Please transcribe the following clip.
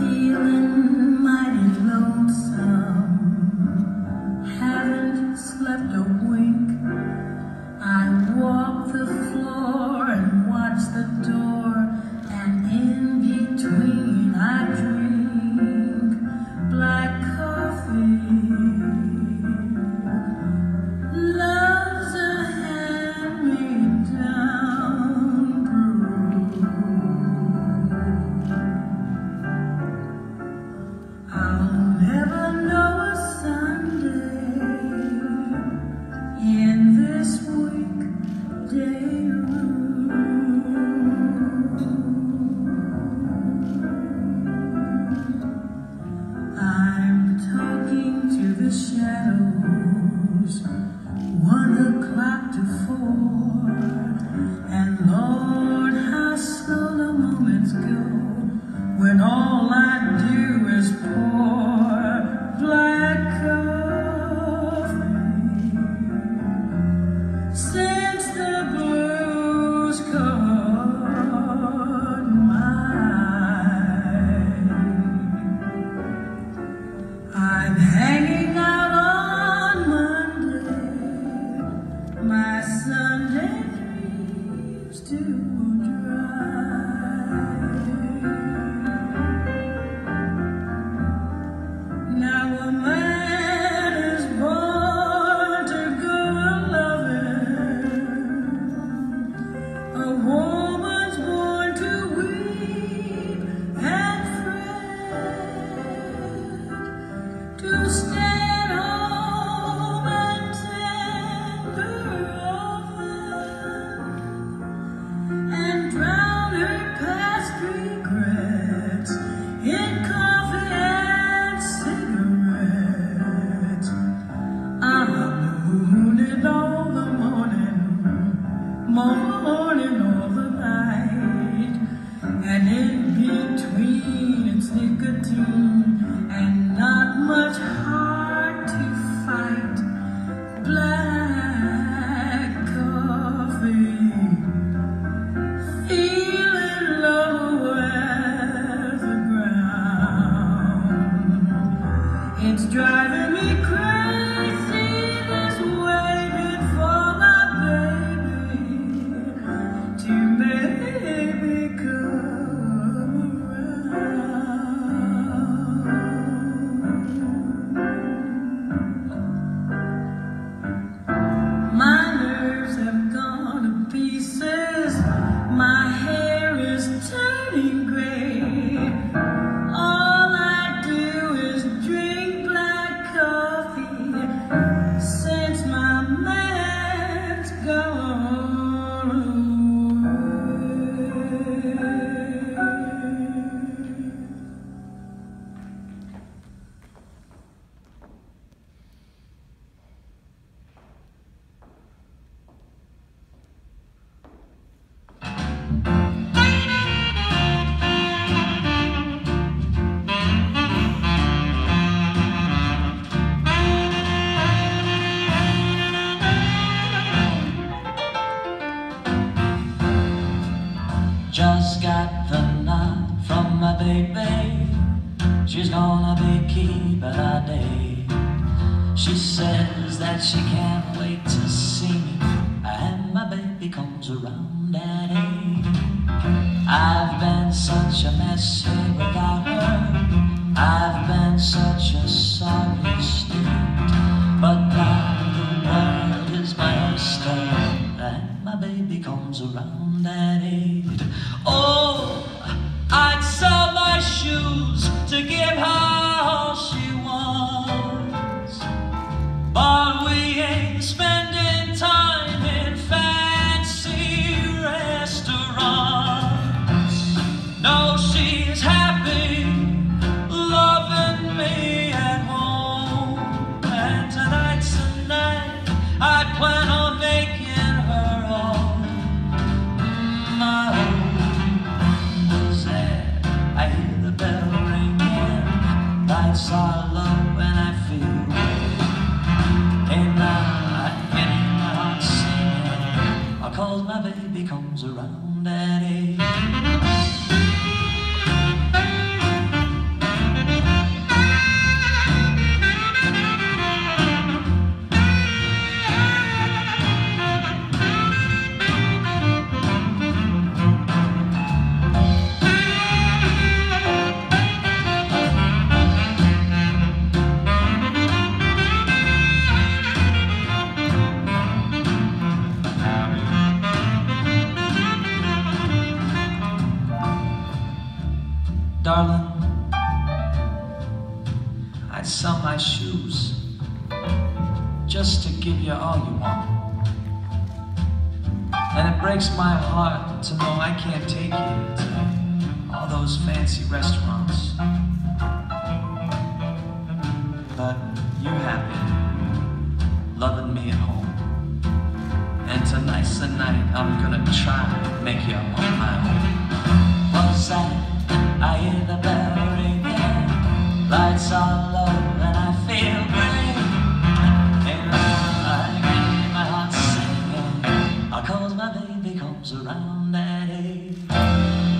feeling mighty lonesome, haven't slept a wink. I walk the floor and watch the door, and in between I drink black coffee. Love's a hand-me-down brew. I'll never know a Sunday in this weekday room. I'm talking to the shadows, 1 o'clock to 4, and Lord, how slow the moments go when all I do is pour black coffee. Since the blues caught my eye, I'm hanging out on Monday, my Sunday leaves to dry. Now a man is born to go a-loving, a woman's born to weep and fret, to stay at home and tend her oven, and drown her past regrets in coffee and cigarettes. I'm mooning all the morning, morning all the night, and in between it's nicotine and not much heart to fight. Black coffee, feeling low as the ground. It's driving me crazy, this waiting for my baby to maybe come around. My nerves have gone to pieces, my hair is turning gray. All I do is drink black coffee since my man's gone Just got the nod from my baby, she's gonna be keeping a day. She says that she can't wait to see me, and my baby comes around at 8. I've been such a mess here without her, I've been such a sorry state, but now the world is my oyster, and my baby comes around at 8. Oh, I'd sell my shoes to give her all she wants, but we ain't spending time in fancy restaurants. No, she's happy loving me at home, and tonight's the night I plan on making her home. My home is there, I hear the bell ringing, lights are low and I feel good. And now I can hear my heart singing, 'cause my baby comes around at 8. you all you want. And it breaks my heart to know I can't take you to all those fancy restaurants. But you're happy, loving me at home. And tonight's the night I'm gonna try to make you on my own. One side, I hear the bell ringing, lights are low and I feel great. And I give my heart singing, 'cause my baby comes around at 8.